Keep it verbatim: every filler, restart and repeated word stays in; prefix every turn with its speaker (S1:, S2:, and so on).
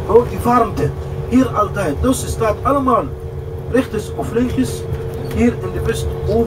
S1: Hoor die warmte. Hier altijd. Dus het staat allemaal rechts of links. Hier in de bus